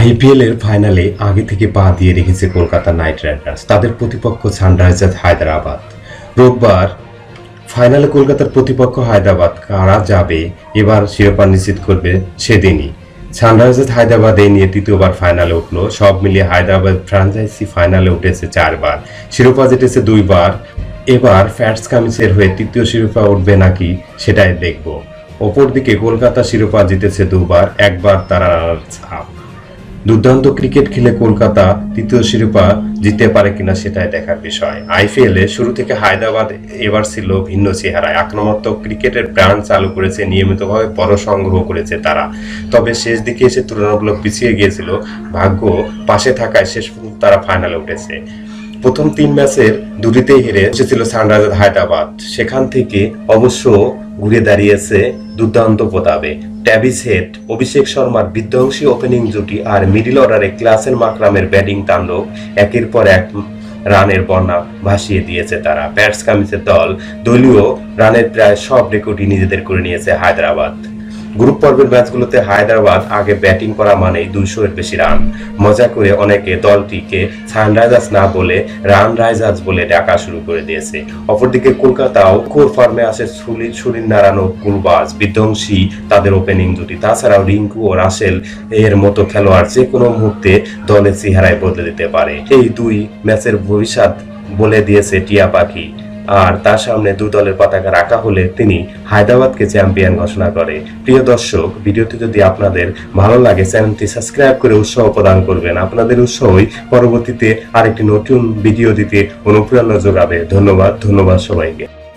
IPL এর ফাইনালে আগে থেকে পা দিয়ে রেখেছে কলকাতা নাইট রাইডার্স। তাদের প্রতিপক্ষ সানরাইজার্স হায়দ্রাবাদ। রোববার ফাইনালে কলকাতার প্রতিপক্ষ হায়দ্রাবাদ কারা যাবে এবার শিরোপা নিশ্চিত করবে সেদিনই। সানরাইজার্স হায়দ্রাবাদ এই নিয়ে তৃতীয়বার ফাইনালে উঠলো। সব মিলিয়ে হায়দ্রাবাদ ফ্র্যাঞ্চাইজি ফাইনালে উঠেছে 4 বার, শিরোপা জিতেছে 2 বার। এবার ফ্যাটস কামিজের হয়ে তৃতীয় শিরোপা উঠবে নাকি সেটাই দেখব। অপরদিকে কলকাতা শিরোপা জিতেছে 2 বার, একবার তারা রানার্স আপ। দুর্দান্ত ক্রিকেট খেলে কলকাতা তৃতীয় শিরোপা জিততে পারে কিনা সেটাই দেখার বিষয়। আইপিএল এ শুরু থেকে হায়দ্রাবাদ এবার ছিল ভিন্ন চেহারায়। আক্রমণাত্মক ক্রিকেটের ব্র্যান্ড চালু করেছে, নিয়মিতভাবে বড় সংগ্রহ করেছে তারা। তবে শেষ দিকে এসে তুলনামূলক পিছিয়ে গিয়েছিল, ভাগ্য পাশে থাকায় শেষ পর্যন্ত তারা ফাইনালে উঠেছে। প্রথম 3 ম্যাচের দুটিতেই হেরে এসেছিল সানরাইজার্স হায়দ্রাবাদ, সেখান থেকে অবশ্য ঘুরে দাঁড়িয়েছে দুর্দান্ত প্রতাপে। ট্র্যাভিস হেড, অভিষেক শর্মার বিধ্বংসী ওপেনিং জুটি আর মিডল অর্ডারে ক্লাসেন মাকরামের ব্যাটিং তাণ্ডব একের পর এক রানের বন্যা ভাসিয়ে দিয়েছে তারা। ফ্যাটস কামিজের দল দলীয় রানের প্রায় সব রেকর্ডই নিজেদের করে নিয়েছে হায়দ্রাবাদ। গ্রুপ পর্বের ম্যাচগুলোতে হায়দ্রাবাদ আগে ব্যাটিং করা মানেই 200 এর বেশি রান। মজা করে অনেকে দলটিকে সানরাইজার্স না বলে রান রাইজার্স বলে ডাকা শুরু করে দিয়েছে। অপরদিকে কলকাতাও কোর ফর্মে আসে সুনীল নারায়ণ ও গুলবাজ, বিধ্বংসী তাদের ওপেনিং জুটি। তাছাড়াও রিঙ্কু ও রাসেল এর মতো খেলোয়াড় যে কোনো মুহূর্তে দলের চেহারায় বদলে দিতে পারে। এই 2 ম্যাচের ভবিষ্যৎ বলে দিয়েছে টিয়া পাখি। আর তার সামনে 2 দলের পতাকা রাখা হলে তিনি হায়দ্রাবাদকে চ্যাম্পিয়ন ঘোষণা করে। প্রিয় দর্শক, ভিডিওটি যদি আপনাদের ভালো লাগে চ্যানেলটি সাবস্ক্রাইব করে উৎসাহ প্রদান করবেন। আপনাদের উৎসাহই পরবর্তীতে আরেকটি নতুন ভিডিও দিতে অনুপ্রেরণা যোগাবে। ধন্যবাদ সবাইকে।